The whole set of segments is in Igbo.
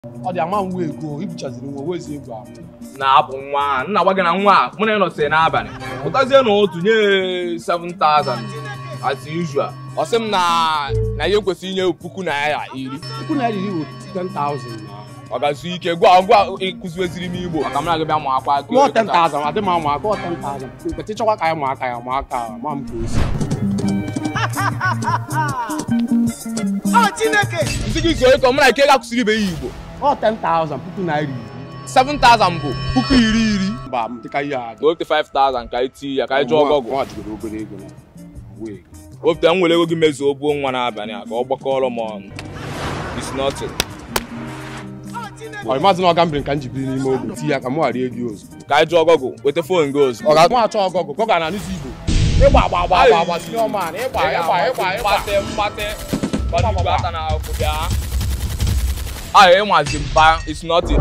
Ọ dị ama nwa ego ibuchaziri nwa wezi ego ahụ. Na-apụ nwa nna gwa gị na nwa mụ na ịnọsị n'abalị pụtazie na otu nye 7,000 as usual. Ọ sị m na ihe kwesịrị inye puku naira 10. Puku naira 10 bụ 10,000 na. Ọ ga-asụ ike gwa ịkụziweziri m Igbo maka m na gị bịa mụ akwa Gụọ 10,000 adị m amụ aka 10,000. Nkịtị chọkwa ka ya mụ aka ma m ka o si. Chineke! Nsị gị so ịkọ mụ na ike ga-akụziri ibe ya Igbo. 10,000 puku naira 10. 7,000 bụ puku 10. Mba m dịka ihe a. Wepụta 5,000 ka anyị tii ya ka anyị jụọ ọgọgụ. Nwa jigoro obere ego na wee. Wepụta m were ego gị mezuo ogbuo nwa n'abalị a ka ọ gbakọrọ m ọnụ. It's nothing. Ọ maazị na ọ gambiri ka m jibiri n'ime obi tii ya ka m ghara ego ozugbo. Ka anyị jụọ ọgọgụ weta fon gị ozugbo. Ọ ga-atụ achọ ọgọgụ ka ọ ga-ana n'isi Igbo. Ịgba senior man ịgba. Ata na akwụkwọ bịa. Ahụ ịnwazi mpa it's nothing.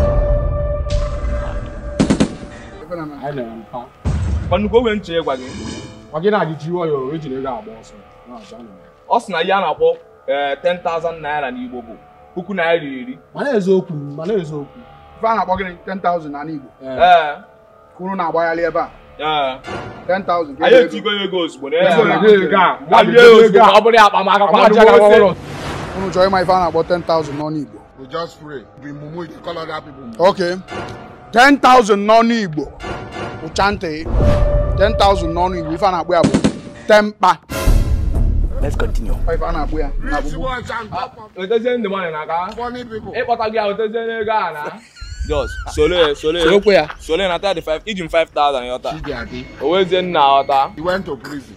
Anyị na mpa. Nnukwu oge nche gwa gị. Ọ gị na-adị ji ọyọ ejiri ego agba ọsọ. Ọ sị na ihe a na-akpọ 10,000 naira n'Igbo bụ puku naira 10. Mana eziokwu. Ife a na-akpọ gịnị 10,000 na Igbo. Ee. Kwuru na-agbaghalị ebe a. Ee. 10,000. Anyị etigo ego ozugbo na ọ bụrụ ya akpamaka Unu chọrọ ịma ife a na-akpọ 10,000 n'ọnụ Igbo. We just pray. We mumu the color that people. Okay. 10,000 n'ọnụ Igbo. Uchante. 10,000 n'ọnụ Igbo ife a na-akpọ ya bụ tempa. Let's continue. Ife a na-akpọ ya na Rich abụbụ. ones and top Otezie ndị mmadụ na-aka. funny people. Ịkpọta gị otezie n'ego a na. Just sole na 35 iji m 5,000 yọta. O wezie nna ọta. He went to prison.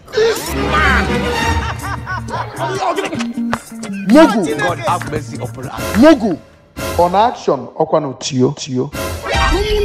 Mugu. God have mercy upon us. Mugu. On action ọkwa no tio.